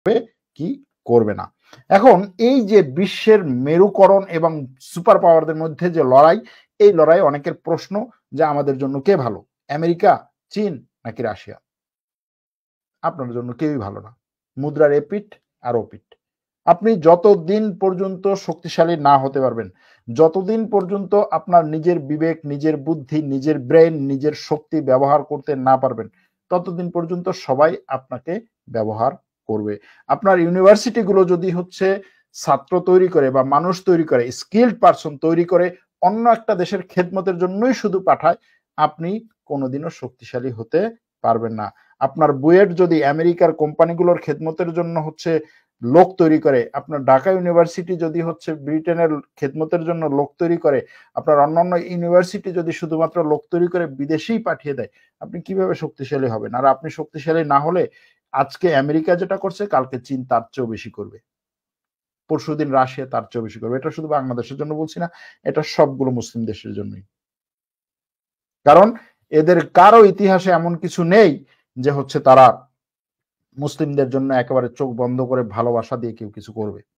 কি করবে না। এখন এই যে বিশ্বের মেরুকরণ এবং সুপার পাওয়ারদের মধ্যে যে লড়াই, এই লড়াই অনেকের প্রশ্ন যে আমাদের জন্য কে ভালো, আমেরিকা, চীন নাকি রাশিয়া? আপনার জন্য কেউই ভালো না। মুদ্রার এপিঠ আর ওপিঠ। আপনি যতদিন পর্যন্ত শক্তিশালী না হতে পারবেন, যতদিন পর্যন্ত আপনার নিজের বিবেক, নিজের বুদ্ধি, নিজের ব্রেইন, নিজের শক্তি ব্যবহার করতে না পারবেন, ততদিন পর্যন্ত সবাই আপনাকে ব্যবহার করবে। আপনার ইউনিভার্সিটিগুলো যদি হচ্ছে ছাত্র তৈরি করে বা মানুষ তৈরি করে, স্কিলড পারসন তৈরি করে অন্য একটা দেশের খেদমতের জন্যই শুধু পাঠায়, আপনি কোনোদিনও শক্তিশালী হতে পারবেন না। আপনার বুয়েট যদি আমেরিকার কোম্পানিগুলোর খেদমতের জন্য হচ্ছে লোক তৈরি করে, আপনার ঢাকা ইউনিভার্সিটি যদি হচ্ছে ব্রিটেনের খেদমতের জন্য লোক তৈরি করে, আপনার অন্যান্য ইউনিভার্সিটি যদি শুধুমাত্র লোক তৈরি করে বিদেশেই পাঠিয়ে দেয়, আপনি কিভাবে শক্তিশালী হবেন? আর আপনি শক্তিশালী না হলে আজকে আমেরিকা যেটা করছে কালকে চীন তার চেয়েও বেশি করবে, পরশুদিন রাশিয়া তার চেয়েও বেশি করবে। এটা শুধু বাংলাদেশের জন্য বলছি না, এটা সবগুলো মুসলিম দেশের জন্যই। কারণ এদের কারো ইতিহাসে এমন কিছু নেই যে হচ্ছে তারা মুসলিমদের জন্য একেবারে চোখ বন্ধ করে ভালোবাসা দিয়ে কেউ কিছু করবে।